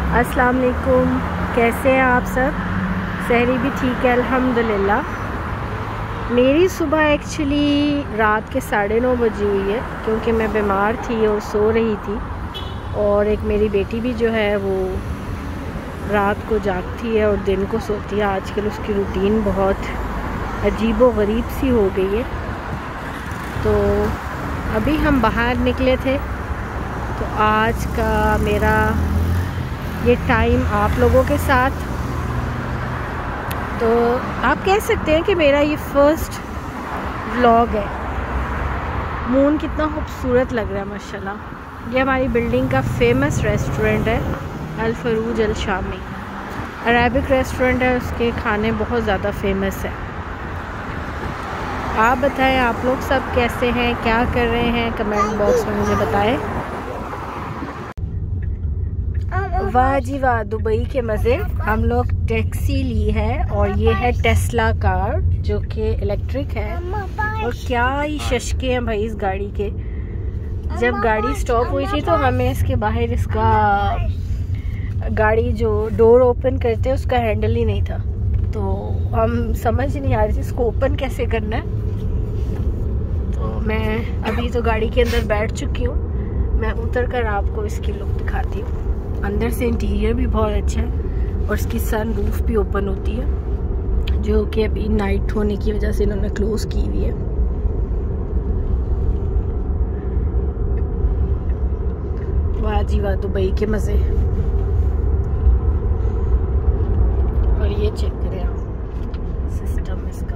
अस्सलाम वालेकुम, कैसे हैं आप सब? सहरी भी ठीक है अल्हम्दुलिल्लाह। मेरी सुबह एक्चुअली रात के 9:30 बजे हुई है, क्योंकि मैं बीमार थी और सो रही थी। और एक मेरी बेटी भी जो है वो रात को जागती है और दिन को सोती है। आजकल उसकी रूटीन बहुत अजीब व गरीब सी हो गई है। तो अभी हम बाहर निकले थे, तो आज का मेरा ये टाइम आप लोगों के साथ, तो आप कह सकते हैं कि मेरा ये फर्स्ट व्लॉग है। मून कितना खूबसूरत लग रहा है माशाल्लाह। ये हमारी बिल्डिंग का फेमस रेस्टोरेंट है, Al Farooj Al Shami. Arabic restaurant है, उसके खाने बहुत ज़्यादा फेमस है। आप बताएं, आप लोग सब कैसे हैं, क्या कर रहे हैं? कमेंट बॉक्स में मुझे बताएं। वाह जी वाह, दुबई के मज़े। हम लोग टैक्सी ली है और ये है टेस्ला कार जो कि इलेक्ट्रिक है। और क्या ही शशके हैं भाई इस गाड़ी के। जब गाड़ी स्टॉप हुई थी तो हमें इसके बाहर इसका गाड़ी जो डोर ओपन करते हैं उसका हैंडल ही नहीं था, तो हम समझ नहीं आ रही थी इसको ओपन कैसे करना है। तो मैं अभी तो गाड़ी के अंदर बैठ चुकी हूँ, मैं उतर कर आपको इसकी लुक दिखाती हूँ। अंदर से इंटीरियर भी बहुत अच्छा है और इसकी सन रूफ भी ओपन होती है, जो कि अभी नाइट होने की वजह से इन्होंने क्लोज की हुई है। वाह जी वाह, दुबई के मज़े। और ये चेक करें आप सिस्टम इसका।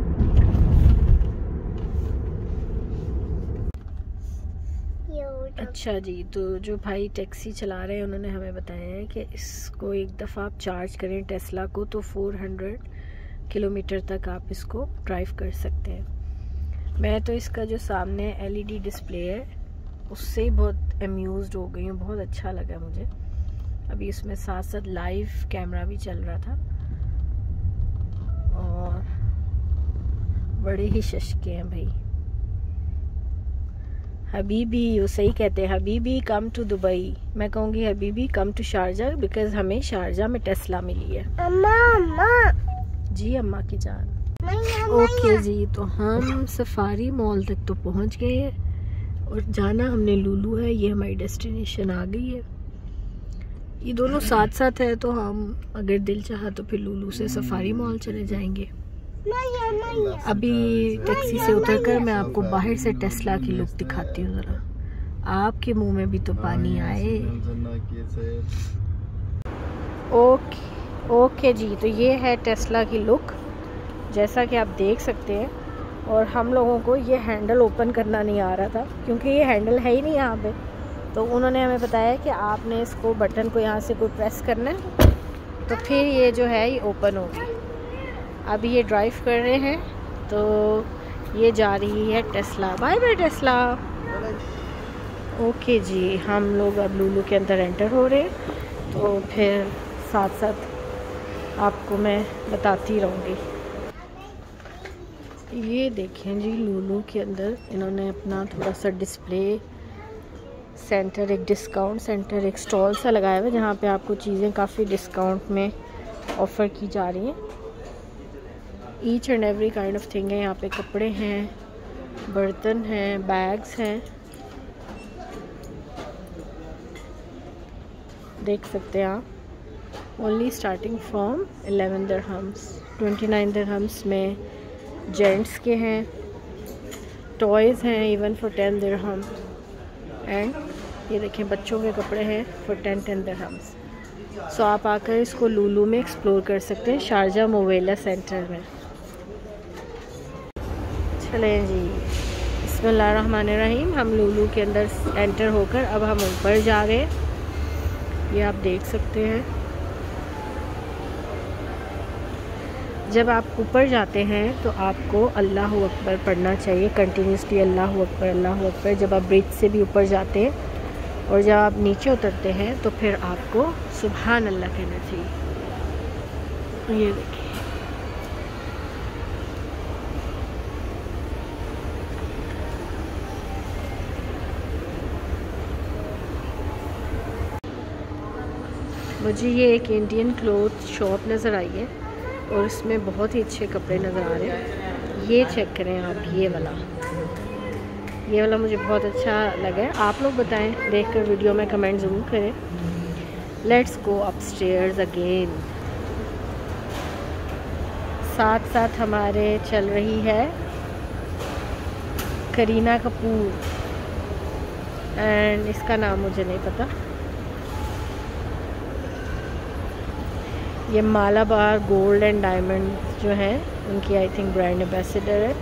अच्छा जी, तो जो भाई टैक्सी चला रहे हैं उन्होंने हमें बताया है कि इसको एक दफ़ा आप चार्ज करें टेस्ला को तो 400 किलोमीटर तक आप इसको ड्राइव कर सकते हैं। मैं तो इसका जो सामने LED डिस्प्ले है उससे ही बहुत अम्यूज़्ड हो गई हूँ, बहुत अच्छा लगा मुझे। अभी इसमें साथ साथ लाइव कैमरा भी चल रहा था और बड़े ही शशके हैं भाई। हबीबी, वो सही कहते हैं, हबीबी कम टू दुबई। मैं कहूँगी हबीबी कम टू शारजा, बिकॉज हमें शारजा में टेस्ला मिली है। अम्मा अम्मा। जी अम्मा की जान। ओके जी, तो हम सफारी मॉल तक तो पहुँच गए हैं और जाना हमने लुलु है। ये हमारी डेस्टिनेशन आ गई है। ये दोनों साथ साथ है, तो हम अगर दिल चाहा तो फिर लुलु से सफारी मॉल चले जाएंगे। अभी टैक्सी से उतरकर मैं आपको बाहर से टेस्ला की लुक दिखाती हूँ ज़रा। आपके मुंह में भी तो पानी आए। ओके जी, तो ये है टेस्ला की लुक जैसा कि आप देख सकते हैं। और हम लोगों को ये हैंडल ओपन करना नहीं आ रहा था, क्योंकि ये हैंडल है ही नहीं यहाँ पे। तो उन्होंने हमें बताया कि आपने इसको बटन को यहाँ से कोई प्रेस करना है तो फिर ये जो है ये ओपन होगी। अभी ये ड्राइव कर रहे हैं, तो ये जा रही है Tesla. Bye bye Tesla. Okay जी, हम लोग अब लुलु के अंदर एंटर हो रहे हैं, तो फिर साथ साथ आपको मैं बताती रहूँगी। ये देखें जी, लुलु के अंदर इन्होंने अपना थोड़ा सा डिस्प्ले सेंटर, एक डिस्काउंट सेंटर, एक स्टॉल सा लगाया हुआ है जहाँ पे आपको चीज़ें काफ़ी डिस्काउंट में ऑफ़र की जा रही हैं। Each and every kind of thing है यहाँ पे। कपड़े हैं, बर्तन हैं, बैग्स हैं, देख सकते हैं आप। Only starting from 11 dirhams, 29 dirhams में जेंट्स के हैं। टॉयज़ हैं इवन फॉर 10 दिरहम। एंड ये देखें बच्चों के कपड़े हैं फॉर 10 दिरहम्स। सो आप आकर इसको लुलु में एक्सप्लोर कर सकते हैं, शारजा मोवेला सेंटर में। चलें जी, बिस्मिल्लाहिर्रहमानिर्रहीम। हम लुलु के अंदर एंटर होकर अब हम ऊपर जा रहे हैं। ये आप देख सकते हैं। जब आप ऊपर जाते हैं तो आपको अल्लाह अकबर पढ़ना चाहिए कंटिन्यूसली, अल्लाह अकबर। जब आप ब्रिज से भी ऊपर जाते हैं और जब आप नीचे उतरते हैं तो फिर आपको सुभान अल्लाह कहना चाहिए। ये देखिए, मुझे ये एक इंडियन क्लोथ शॉप नज़र आई है और इसमें बहुत ही अच्छे कपड़े नज़र आ रहे हैं। ये चेक करें आप, ये वाला मुझे बहुत अच्छा लगा है। आप लोग बताएं, देखकर वीडियो में कमेंट ज़रूर करें। Let's go upstairs again. साथ साथ हमारे चल रही है करीना कपूर एंड इसका नाम मुझे नहीं पता। ये मालाबार गोल्ड एंड डायमंड जो हैं उनकी आई थिंक ब्रांड एम्बेसडर है।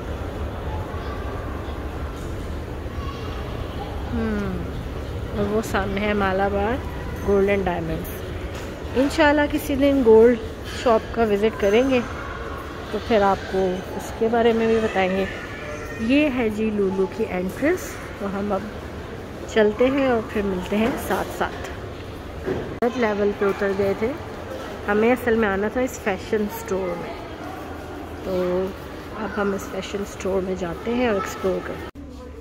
और वो सामने है मालाबार गोल्ड एंड डायमंड्स। इंशाल्लाह किसी दिन गोल्ड शॉप का विज़िट करेंगे तो फिर आपको उसके बारे में भी बताएंगे। ये है जी लुलु की एंट्रेंस। तो हम अब चलते हैं और फिर मिलते हैं साथ साथ। लेवल पे उतर गए थे, हमें असल में आना था इस फैशन स्टोर में। तो अब हम इस फैशन स्टोर में जाते हैं और एक्सप्लोर करते हैं।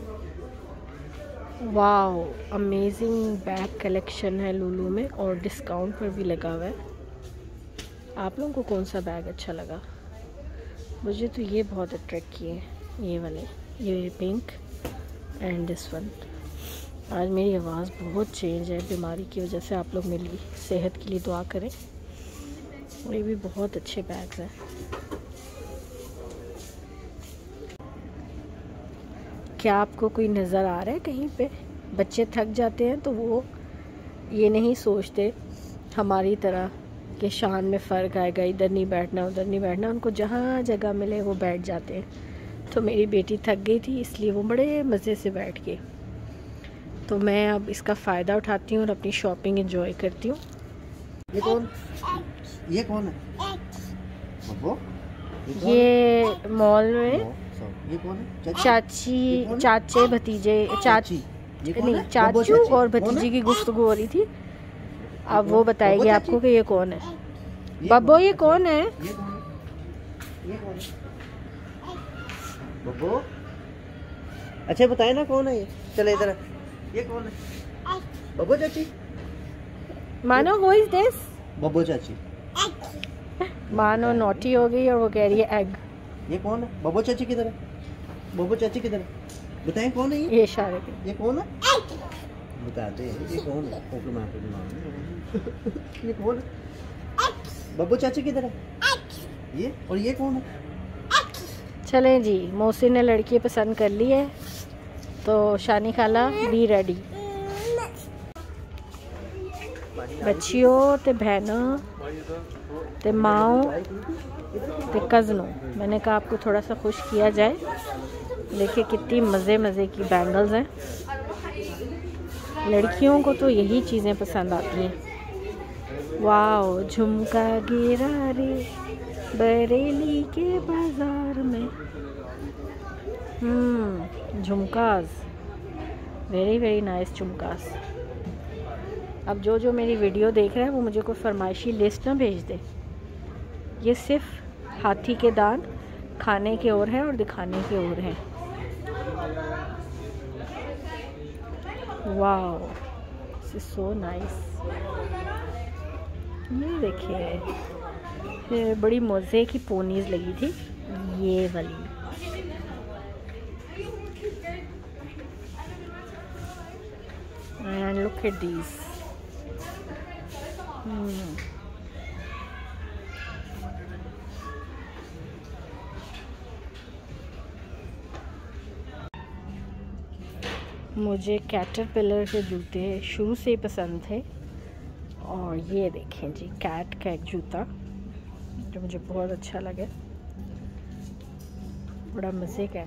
वाओ, अमेजिंग बैग कलेक्शन है लुलु में और डिस्काउंट पर भी लगा हुआ है। आप लोगों को कौन सा बैग अच्छा लगा? मुझे तो ये बहुत अट्रैक्ट किए, ये वाले, ये पिंक एंड दिस वन। आज मेरी आवाज़ बहुत चेंज है बीमारी की वजह से। आप लोग मेरी सेहत के लिए दुआ करें। और ये भी बहुत अच्छे बैग्स हैं। क्या आपको कोई नज़र आ रहा है कहीं पे? बच्चे थक जाते हैं तो वो ये नहीं सोचते हमारी तरह कि शान में फ़र्क आएगा, इधर नहीं बैठना उधर नहीं बैठना। उनको जहाँ जगह मिले वो बैठ जाते हैं। तो मेरी बेटी थक गई थी इसलिए वो बड़े मज़े से बैठ गई। तो मैं अब इसका फ़ायदा उठाती हूँ और अपनी शॉपिंग एंजॉय करती हूँ। ये कौन है? ये मॉल में ये कौन है? चाचे भतीजे नहीं, चाचू और भतीजे की गुफ्तगू हो रही थी। अब वो बताएगी आपको कि ये कौन है। बब्बो, ये कौन है? बब्बो, अच्छा बताए ना कौन है ये। चले इधर, ये कौन है? बब्बो चाची। मानो हु इज दिस? बब्बो चाची। मानो नोटी हो गई और वो कह रही है एग। ये कौन है? बब्बो चाची किधर है? बब्बो चाची किधर है? बताएं कौन है ये इशारे पे। ये कौन है? बता दे ये कौन है? ये कौन है? बब्बो चाची किधर है? ये और ये कौन है? चलें जी, मौसी ने लड़की पसंद कर ली है तो शानी खाला बी रेडी। बच्चियों ते बहनों ते माओ ते कज़नों, मैंने कहा आपको थोड़ा सा खुश किया जाए। देखिए कितनी मज़े की बैंगल्स हैं। लड़कियों को तो यही चीज़ें पसंद आती हैं। वाओ, झुमका गिरा रे बरेली के बाजार में। Jhumkas, very nice jhumkas. अब जो मेरी वीडियो देख रहे हैं वो मुझे कोई फरमाइशी लिस्ट ना भेज दे। ये सिर्फ हाथी के दांत खाने के और हैं और दिखाने के और हैं। Wow, this is so nice. ये देखिए बड़ी मज़े की पोनीज लगी थी, ये वाली। And look at these. मुझे कैटरपिलर के जूते शुरू से ही पसंद थे और ये देखें जी, कैट का एक जूता जो मुझे बहुत अच्छा लगे, बड़ा मज़े का है।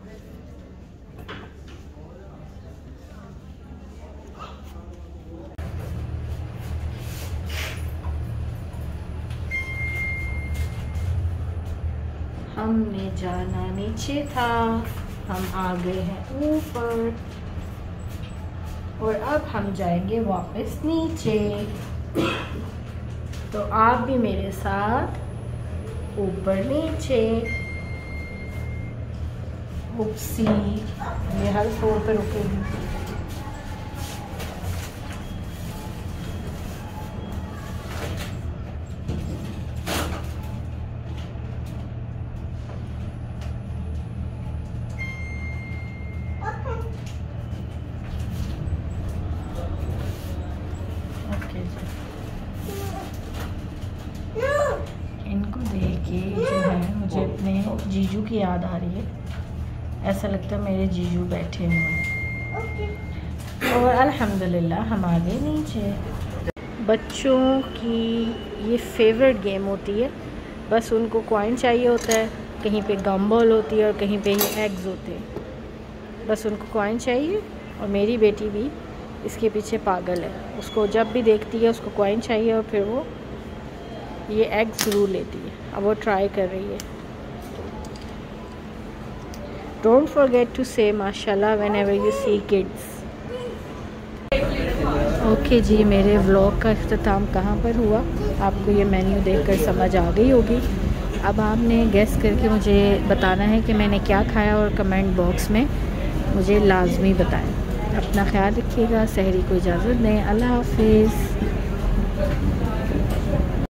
हमने जाना नीचे था, हम आ गए हैं ऊपर और अब हम जाएंगे वापस नीचे। तो आप भी मेरे साथ ऊपर नीचे। उपसी, ये हर फ्लोर पे रुकेगी। ओके जी, इनको देख के जो है मुझे अपने जीजू की याद आ रही है। ऐसा लगता है मेरे जीजू बैठे हुए हैं और अल्हम्दुलिल्लाह हम आ गए नीचे। बच्चों की ये फेवरेट गेम होती है, बस उनको कॉइन चाहिए होता है, कहीं पे गम बॉल होती है और कहीं पे ये एग्स होते हैं, बस उनको कॉइन चाहिए। और मेरी बेटी भी इसके पीछे पागल है, उसको जब भी देखती है उसको कॉइन चाहिए और फिर वो ये एग ज़रूर लेती है। अब वो ट्राई कर रही है। डोंट फॉरगेट टू से माशाल्लाह whenever you see kids. Okay जी, मेरे व्लॉग का इख्तिताम कहाँ पर हुआ आपको ये मेन्यू देखकर समझ आ गई होगी। अब आपने गेस करके मुझे बताना है कि मैंने क्या खाया और कमेंट बॉक्स में मुझे लाजमी बताएं। अपना ख्याल रखिएगा, सहरी को इजाज़त दें, अल्लाह हाफिज़।